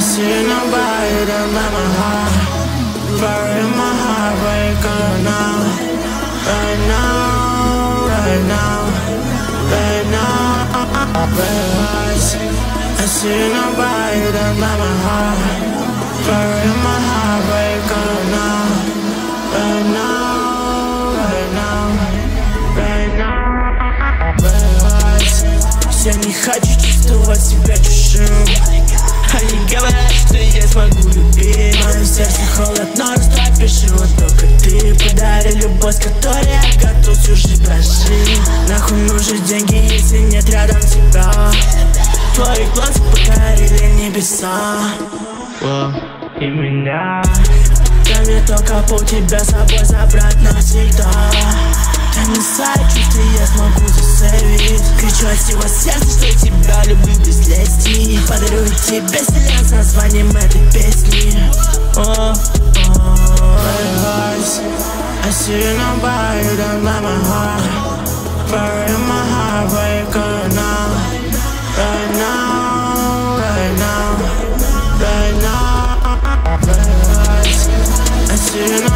see nobody that let my heart. Fire in my heart, break on now. Right now, right now, right now. Red eyes, I see nobody that let my heart. Fire in my heart, break on now. Right now, right now, right now. Red eyes, я не хочу чувствовать себя чужим. Они говорят, что я смогу любить. В моем сердце холод, но растопишила только ты. Подари любовь, которой я готов всю жизнь прожить. Нахуй нужны деньги, если нет рядом тебя. Твои глаза покорили небеса. И меня. Дай мне только пол тебя с собой забрать навсегда. Дай мне свои чувства, я смогу засейвить. Кричу от всего сердца, что тебя люблю без лести. Подарю тебе вселенную с названием этой песни. I see nobody that let my heart. Fire in my heart, break on now. Right now, right now, right now. I see